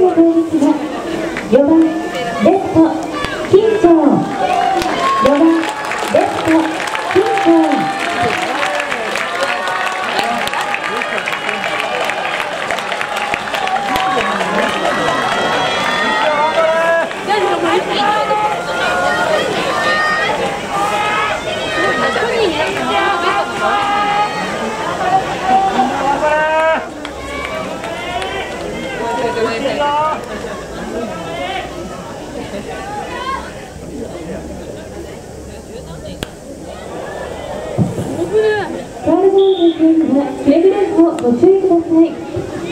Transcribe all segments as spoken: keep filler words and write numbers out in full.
の攻撃はよばんレフト金城、よばんレフト金城。ファウルボールの選手はくれぐれもご注意ください。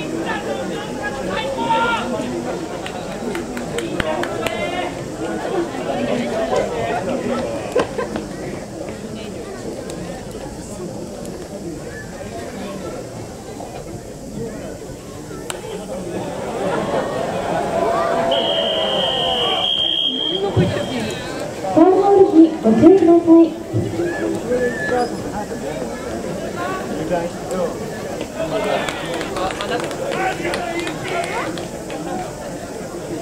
ファウルボールにご注意ください。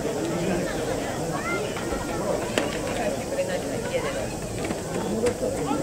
家で